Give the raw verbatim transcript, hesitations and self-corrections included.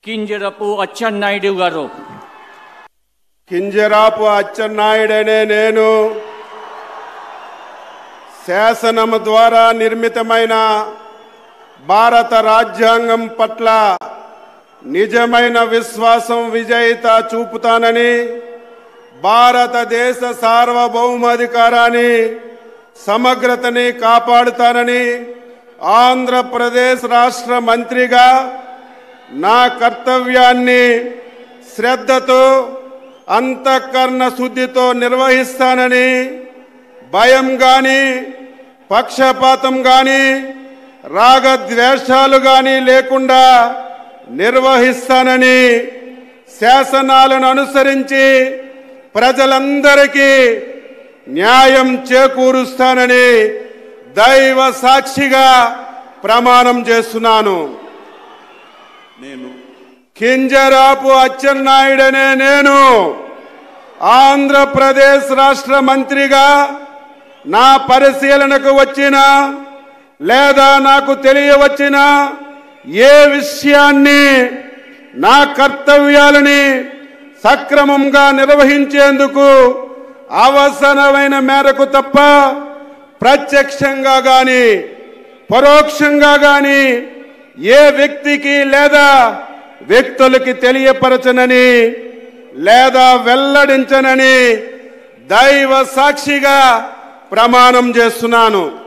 కింజరపు అచ్చెన్నాయుడు గారు. కింజరాపు అచ్చెన్నాయుడనే నేను శాసనం ద్వారా నిర్మితమైన భారత రాజ్యాంగం పట్ల నిజమైన విశ్వాసం విజేత చూపుతానని, భారతదేశ సార్వభౌమాధికారాన్ని సమగ్రతని కాపాడుతానని, ఆంధ్రప్రదేశ్ రాష్ట్ర మంత్రిగా నా కర్తవ్యాన్ని శ్రద్ధతో అంతఃకరణ శుద్ధితో నిర్వహిస్తానని, భయం గాని పక్షపాతం గాని రాగద్వేషాలు గాని లేకుండా నిర్వహిస్తానని, శాసనాలను అనుసరించి ప్రజలందరికీ న్యాయం చేకూరుస్తానని దైవ సాక్షిగా ప్రమాణం చేస్తున్నాను. నేను కింజరాపు అచ్చెన్నాయుడనే నేను ఆంధ్రప్రదేశ్ రాష్ట్ర మంత్రిగా నా పరిశీలనకు వచ్చిన లేదా నాకు తెలియవచ్చిన ఏ విషయాన్ని నా కర్తవ్యాలని సక్రమంగా నిర్వహించేందుకు అవసరమైన మేరకు తప్ప ప్రత్యక్షంగా గాని పరోక్షంగా గాని ఏ వ్యక్తికి లేదా వ్యక్తులకి తెలియపరచనని లేదా వెల్లడించనని దైవ సాక్షిగా ప్రమాణం చేస్తున్నాను.